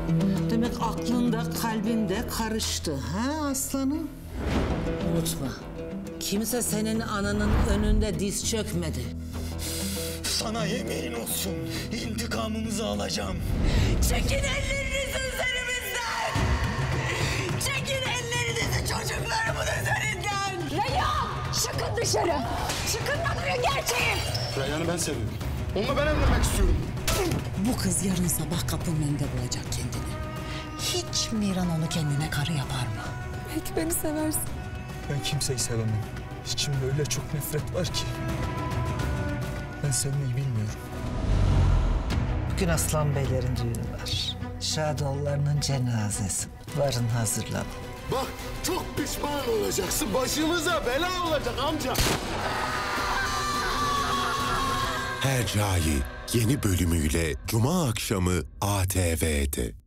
Demek aklında, kalbinde karıştı ha aslanım? Unutma, kimse senin ananın önünde diz çökmedi. Sana yemin olsun, intikamımızı alacağım. Çekin ellerinizi üzerimizden! Çekin ellerinizi çocuklarımın üzerinden! Reyhan! Çıkın dışarı! Çıkın da duyun gerçeği! Reyhan'ı ben seviyorum. Onunla ben evlenmek istiyorum. Bu kız yarın sabah kapının önünde bulacak kendini. Hiç Miran onu kendine karı yapar mı? Belki beni seversin. Ben kimseyi sevemem. İçimde öyle çok nefret var ki. Ben sevmeyi bilmiyorum. Bugün Aslan Beylerin düğünü var. Şadoğullarının cenazesi. Varın hazırlanın. Bak çok pişman olacaksın. Başımıza bela olacak amca. Hercai yeni bölümüyle Cuma akşamı ATV'de.